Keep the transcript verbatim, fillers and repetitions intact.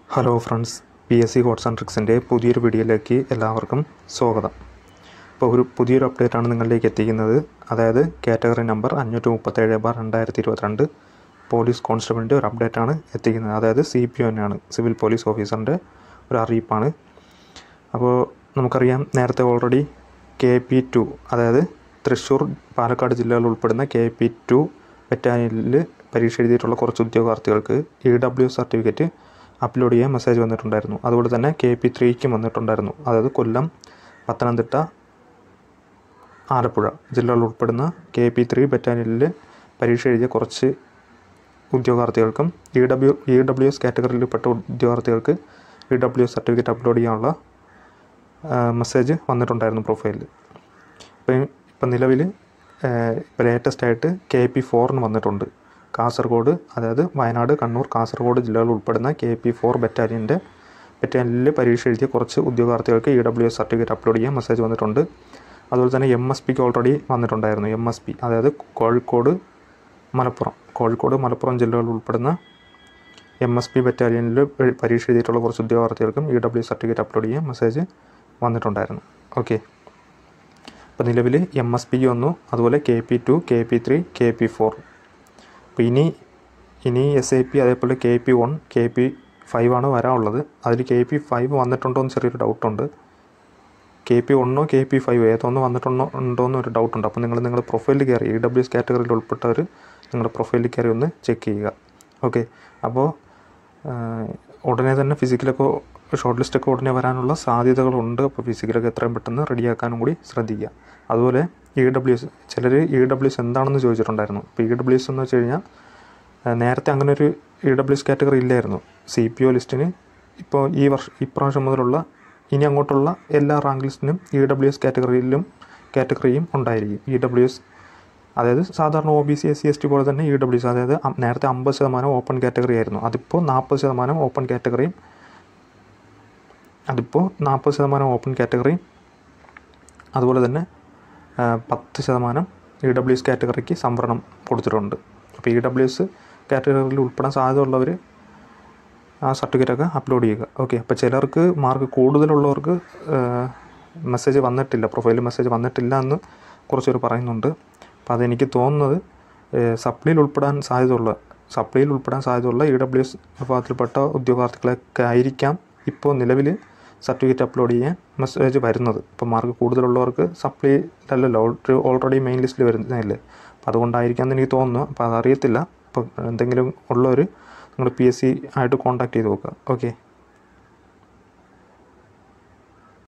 Hello friends, P S C codes and ട്രിക്സിൻ്റെ പുതിയൊരു വീഡിയോയിലേക്ക് എല്ലാവർക്കും സ്വാഗതം. ഇപ്പോൾ ഒരു പുതിയൊരു അപ്ഡേറ്റാണ് നിങ്ങളിലേക്ക് എത്തിക്കുന്നത്. അതായത് കാറ്റഗറി നമ്പർ അഞ്ഞൂറ്റി മുപ്പത്തേഴ് ബാർ രണ്ടായിരത്തി ഇരുപത്തിരണ്ട് പോലീസ് കോൺസ്റ്റബിളിൻ്റെ ഒരു അപ്ഡേറ്റാണ് എത്തിക്കുന്നത്. അതായത് സി പി ഒ തന്നെയാണ്, സിവിൽ പോലീസ് ഓഫീസറിൻ്റെ ഒരു അറിയിപ്പാണ്. അപ്പോൾ നമുക്കറിയാം, നേരത്തെ ഓൾറെഡി കെ പി ടു, അതായത് തൃശ്ശൂർ പാലക്കാട് ജില്ലകൾ ഉൾപ്പെടുന്ന കെ പി ടു ബറ്റാലിയനിൽ പരീക്ഷ എഴുതിയിട്ടുള്ള കുറച്ച് ഉദ്യോഗാർത്ഥികൾക്ക് ഇ ഡബ്ല്യു സർട്ടിഫിക്കറ്റ് അപ്ലോഡ് ചെയ്യാൻ മെസ്സേജ് വന്നിട്ടുണ്ടായിരുന്നു. അതുപോലെ തന്നെ കെ പി ത്രീക്കും വന്നിട്ടുണ്ടായിരുന്നു. അതായത് കൊല്ലം, പത്തനംതിട്ട, ആലപ്പുഴ ജില്ലകൾ ഉൾപ്പെടുന്ന കെ പി ത്രീ ബറ്റാലിയനിൽ പരീക്ഷ എഴുതിയ കുറച്ച് ഉദ്യോഗാർത്ഥികൾക്കും E W E W S കാറ്റഗറിയിൽപ്പെട്ട ഉദ്യോഗാർത്ഥികൾക്ക് E W S certificate upload ചെയ്യാനുള്ള മെസ്സേജ് വന്നിട്ടുണ്ടായിരുന്നു പ്രൊഫൈലിൽ. ഇപ്പം ഇപ്പം നിലവിൽ ഇപ്പോൾ ലേറ്റസ്റ്റ് ആയിട്ട് കെ പി ഫോറിന് വന്നിട്ടുണ്ട്. കാസർഗോഡ്, അതായത് വയനാട്, കണ്ണൂർ, കാസർഗോഡ് ജില്ലകൾ ഉൾപ്പെടുന്ന കെ പി ഫോർ ബറ്റാലിയൻ്റെ ബറ്റാലിയനിൽ പരീക്ഷ എഴുതിയ കുറച്ച് ഉദ്യോഗാർത്ഥികൾക്ക് E W S certificate upload ചെയ്യാൻ മെസ്സേജ് വന്നിട്ടുണ്ട്. അതുപോലെ തന്നെ എം എസ് പിക്ക് ഓൾറെഡി വന്നിട്ടുണ്ടായിരുന്നു. എം എസ് പി, അതായത് കോഴിക്കോട്, മലപ്പുറം കോഴിക്കോട് മലപ്പുറം ജില്ലകൾ ഉൾപ്പെടുന്ന എം എസ് പി ബറ്റാലിയനിൽ പരീക്ഷ എഴുതിയിട്ടുള്ള കുറച്ച് ഉദ്യോഗാർത്ഥികൾക്കും ഇ ഡബ്ല്യു സർട്ടിഫിക്കറ്റ് അപ്ലോഡ് ചെയ്യാൻ മെസ്സേജ് വന്നിട്ടുണ്ടായിരുന്നു. ഓക്കെ, അപ്പോൾ നിലവിൽ എം എസ് പിക്ക് വന്നു. അതുപോലെ K P two, K P three, K P four. അപ്പോൾ ഇനി ഇനി എസ് ഐ പി, അതേപോലെ K P one, K P five ആണ് വരാനുള്ളത്. അതിൽ കെ പി ഫൈവ് വന്നിട്ടുണ്ടോ എന്ന് ചെറിയൊരു ഡൗട്ടുണ്ട്. കെ പി വണ്ണോ കെ പി ഫൈവ് ഏതൊന്ന് വന്നിട്ടുണ്ടോ ഉണ്ടോ എന്നൊരു ഡൗട്ടുണ്ട്. അപ്പോൾ നിങ്ങൾ നിങ്ങളുടെ പ്രൊഫൈലിൽ കയറി, ഇ ഡബ്ല്യു എസ് കാറ്റഗറിയിൽ ഉൾപ്പെട്ടവർ നിങ്ങളുടെ പ്രൊഫൈലിൽ കയറി ഒന്ന് ചെക്ക് ചെയ്യുക. ഓക്കെ, അപ്പോൾ ഉടനെ തന്നെ ഫിസിക്കലൊക്കെ ഷോർട്ട് ലിസ്റ്റൊക്കെ ഉടനെ വരാനുള്ള സാധ്യതകളുണ്ട്. അപ്പോൾ ഫിസിക്കലൊക്കെ എത്രയും പെട്ടെന്ന് റെഡിയാക്കാനും കൂടി ശ്രദ്ധിക്കുക. അതുപോലെ ഇ ഡബ്ല്യു എസ്, ചിലർ ഇ ഡബ്ല്യു എസ് എന്താണെന്ന് ചോദിച്ചിട്ടുണ്ടായിരുന്നു. ഇപ്പോൾ ഇ ഡബ്ല്യു എസ് എന്ന് വെച്ച് കഴിഞ്ഞാൽ നേരത്തെ അങ്ങനെ ഒരു ഇ ഡബ്ല്യു എസ് കാറ്റഗറി ഇല്ലായിരുന്നു സി പി ഒ ലിസ്റ്റിന്. ഇപ്പോൾ ഈ വർഷം ഇപ്രാവശ്യം മുതലുള്ള ഇനി അങ്ങോട്ടുള്ള എല്ലാ റാങ്ക് ലിസ്റ്റിനും ഇ ഡബ്ല്യു എസ് കാറ്റഗറിയിലും കാറ്റഗറിയും ഉണ്ടായിരിക്കും. ഇ ഡബ്ല്യു എസ്, അതായത് സാധാരണ O B C, S C, S T പോലെ തന്നെ ഇ ഡബ്ല്യു എസ്, അതായത് നേരത്തെ അമ്പത് ശതമാനം ഓപ്പൺ കാറ്റഗറി ആയിരുന്നു. അതിപ്പോൾ നാൽപ്പത് ശതമാനം ഓപ്പൺ കാറ്റഗറിയും അതിപ്പോൾ നാൽപ്പത് ശതമാനം ഓപ്പൺ കാറ്റഗറിയും അതുപോലെ തന്നെ പത്ത് ശതമാനം ഇ ഡബ്ല്യു എസ് കാറ്റഗറിക്ക് സംവരണം കൊടുത്തിട്ടുണ്ട്. അപ്പോൾ ഇ ഡബ്ല്യു എസ് കാറ്റഗറിയിൽ ഉൾപ്പെടാൻ സാധ്യതയുള്ളവർ ആ സർട്ടിഫിക്കറ്റൊക്കെ അപ്ലോഡ് ചെയ്യുക. ഓക്കെ, അപ്പോൾ ചിലർക്ക് മാർക്ക് കൂടുതലുള്ളവർക്ക് മെസ്സേജ് വന്നിട്ടില്ല, പ്രൊഫൈലിൽ മെസ്സേജ് വന്നിട്ടില്ല എന്ന് കുറച്ചൊരു പറയുന്നുണ്ട്. അപ്പോൾ അതെനിക്ക് തോന്നുന്നത് സപ്ലിയിൽ ഉൾപ്പെടാൻ സാധ്യതയുള്ള സപ്ലിയിൽ ഉൾപ്പെടാൻ സാധ്യതയുള്ള ഇ ഡബ്ല്യു എസ് വിഭാഗത്തിൽപ്പെട്ട ഉദ്യോഗാർത്ഥികളൊക്കെ ആയിരിക്കാം ഇപ്പോൾ നിലവിൽ സർട്ടിഫിക്കറ്റ് അപ്ലോഡ് ചെയ്യാൻ മെസ്സേജ് വരുന്നത്. ഇപ്പോൾ മാർക്ക് കൂടുതലുള്ളവർക്ക് സപ്ലിയിലല്ലല്ലോ, ഓൾറെഡി മെയിൻ ലിസ്റ്റിൽ വരുന്നതല്ലേ. അപ്പോൾ അതുകൊണ്ടായിരിക്കാമെന്ന് എനിക്ക് തോന്നുന്നു. അപ്പോൾ അതറിയത്തില്ല. അപ്പോൾ എന്തെങ്കിലും ഉള്ളവർ നിങ്ങൾ പി എസ് സി ആയിട്ട് കോൺടാക്ട് ചെയ്ത് നോക്കുക. ഓക്കെ.